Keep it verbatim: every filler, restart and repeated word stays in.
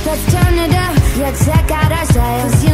Let's turn it up, yeah, check out our style. 'Cause